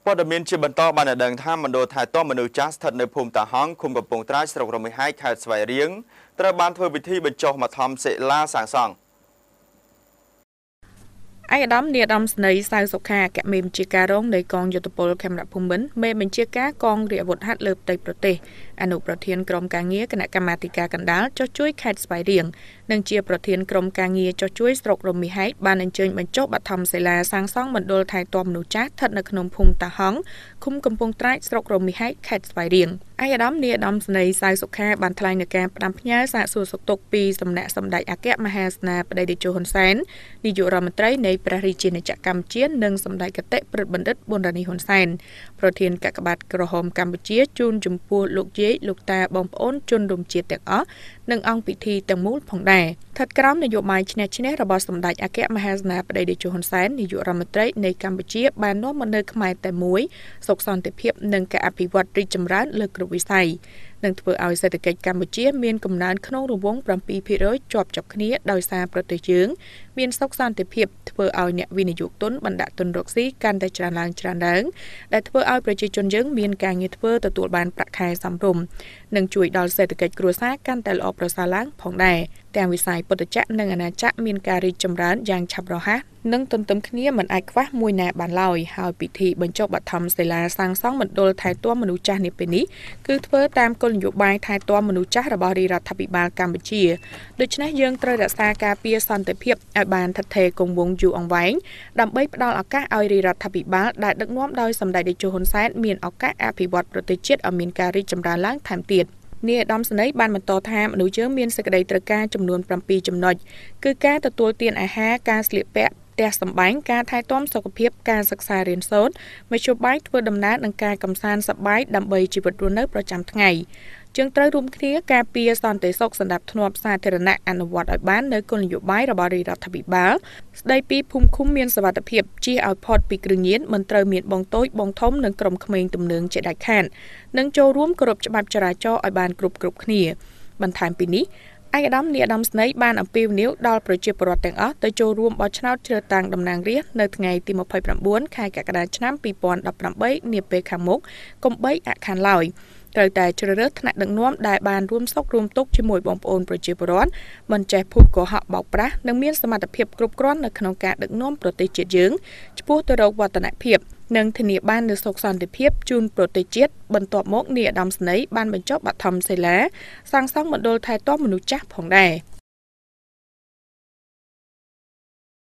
ព័ត៌មានជាបន្តបានដឹងថាមណ្ឌលថែទាំមនុស្សចាស់ស្ថិតនៅភូមិតាហងឃុំកំពង់ត្រាចស្រុករមាសហែកខេត្តស្វាយរៀងត្រូវបានធ្វើពិធីបញ្ចុះមកធម្មសិលាសាងសង់ឯកឧត្តមនាយឧត្តមស្នេហ៍សៅសុខាអគ្គមេបញ្ជាការរងនៃកងយុទ្ធពលខេមរភូមិន្ទមេបញ្ជាការកងរាជអាវុធហត្ថលើផ្ទៃប្រទេសអនុប្រធានក្រុមការងារគណៈកម្មាធិការកណ្ដាលចុះជួយខេត្តស្វាយរៀងនិងជាប្រធានក្រុមការងារចុះជួយស្រុករមាសហែកបានអញ្ជើញបញ្ចុះបឋមសិលាសាងសង់មណ្ឌលថែទាំមនុស្សចាស់ស្ថិតនៅក្នុងភូមិតាហងឃុំកំពង់ត្រាចស្រុករមាសហែកខេត្តស្វាយរៀងឯកឧត្តមនាយឧត្តមស្នេហ៍សៅសុខាបានថ្លែងនៅការផ្ដាំផ្ញើសាកសួរសុខទុក្ខពីសំណាក់សម្ដេចអគ្គមហាសេនាបតីតេជោហ៊ុនសែននាយករដ្ឋមន្ត្រីនៃព្រះរាជាណាចក្រកម្ពុជានិងសម្ដេចគតិព្រឹទ្ធបណ្ឌិតប៊ុនរ៉ានីហ៊ុនសែនប្រធានកាកបាទក្រហមកម្ពុជាជូនចំពោះលោកយាយលោកតាបងប្អូនជនរួមជាតិទាំងអស់និងអង្គពិធីទាំងមូលផងដែរស្ថិតក្រោមនយោបាយឈ្នះឈ្នះរបស់សម្ដេចអគ្គមហាសេនាបតីតេជោហ៊ុនសែននាយករដ្ឋមន្ត្រីនៃកម្ពុជាបាននាំមកនូវខ្មែរតែមួយសុខសន្តិភាពនិងការអភិវឌ្ឍរីកចម្រើនលើគ្រប់វិស័យនឹងធ្វើឲ្យសេដ្ឋកិច្ចកម្ពុជាមានកំណើនក្នុងរង្វង់ 7% ជាប់ៗគ្នាដោយសារប្រទេសយើងមានសុខសន្តិភាពធ្វើឲ្យអ្នកវិនិយោគទុនបណ្ដាក់ទុនរកស៊ីកាន់តែច្រើនឡើងដែលធ្វើឲ្យប្រជាជនយើងមានការងារធ្វើទទួលបានប្រាក់ខែសមរម្យនិងជួយដល់សេដ្ឋកិច្ចគ្រួសារកាន់តែល្អប្រសើរឡើងផងដែរទាំងវិស័យពុទ្ធចក្រនិងអាណាចក្រមានការរីកចម្រើនយ៉ាងឆាប់រហ័សនិងទន្ទឹមគ្នាមិនអាចខ្វះមួយណាបានឡើយហើយពិធីបញ្ចុះបឋមសិលាសាងសង់មណ្ឌលថែទាំមនុស្សចាស់នេះពេលនេះគឺធ្វើតាមគោលនយោបាយថែទាំមនុស្សចាស់របស់រាជរដ្ឋាភិបាលកម្ពុជាដូច្នេះយើងត្រូវរក្សាការពារសន្តិភាពឲ្យបានថិតថេរគង់វង្សយូរអង្វែងដើម្បីផ្ដល់ឱកាសឲ្យរាជរដ្ឋាភិបាលដែលដឹកនាំដោយសម្ដេចតេជោហ៊ុនសែនមានឱកាសអភិវឌ្ឍប្រទេសជាតិឲ្យមានការរីកចម្រើនឡើងថែមទៀតនាយឧត្តមស្នេហ៍បានបន្តថាមនុស្សយើងមានសេចក្តីត្រូវការចំនួន7ចំណុចគឺការទទួលទានអាហារការស្លៀកពាក់ផ្ទះសម្បែងការថែទាំសុខភាពការសិក្សារៀនសូត្រមធ្យោបាយធ្វើដំណើរនិងការកម្សាន្តសប្បាយដើម្បីជីវិតរស់នៅប្រចាំថ្ងៃជាងត្រូវរួមគ្នាការពារសន្តិសុខសណ្ដាប់ធ្នាប់សាធារណៈអនុវត្តឲ្យបាននៅគោលនយោបាយរបស់រាជរដ្ឋាភិបាលស្ដីពីភូមិឃុំមានសុវត្ថិភាពជៀសឲ្យផុតពីគ្រឿងញៀនមិនត្រូវមានបងតូចបងធំនិងក្រុមក្មេងទំនើងជាដាច់ខាតនិងចូលរួមគោរពច្បាប់ចរាចរណ៍ឲ្យបានគ្រប់គ្នាបន្ថែមពីនេះឯកឧត្តមនាយឧត្តមស្នេហ៍បានអំពាវនាវដល់ប្រជាពលរដ្ឋទាំងអស់ទៅចូលរួមបោះឆ្នោតជ្រើសតាំងតំណាងរាស្ត្រនៅថ្ងៃទី29ខែកក្កដាឆ្នាំ2018នាពេលខាងមុខកុំបីអខានឡើយត្រូវតែជ្រើសរើសថ្នាក់ដឹកនាំដែលបានរួមសុខរួមទុក្ខជាមួយបងប្អូនប្រជាពលរដ្ឋមិនចេះភូតកុហកបោកប្រាស់និងមានសមត្ថភាពគ្រប់គ្រាន់នៅក្នុងការដឹកនាំប្រទេសជាតិយើងឆ្ពោះទៅរកវឌ្ឍនភាពនិងធានាបាននូវសុខសន្តិភាពជូនប្រទេសជាតិបន្ទាប់មកនាយឧត្តមស្នេហ៍បានបញ្ចុះបឋមសិលាសាងសង់មណ្ឌលថែទាំមនុស្សចាស់ផងដែរ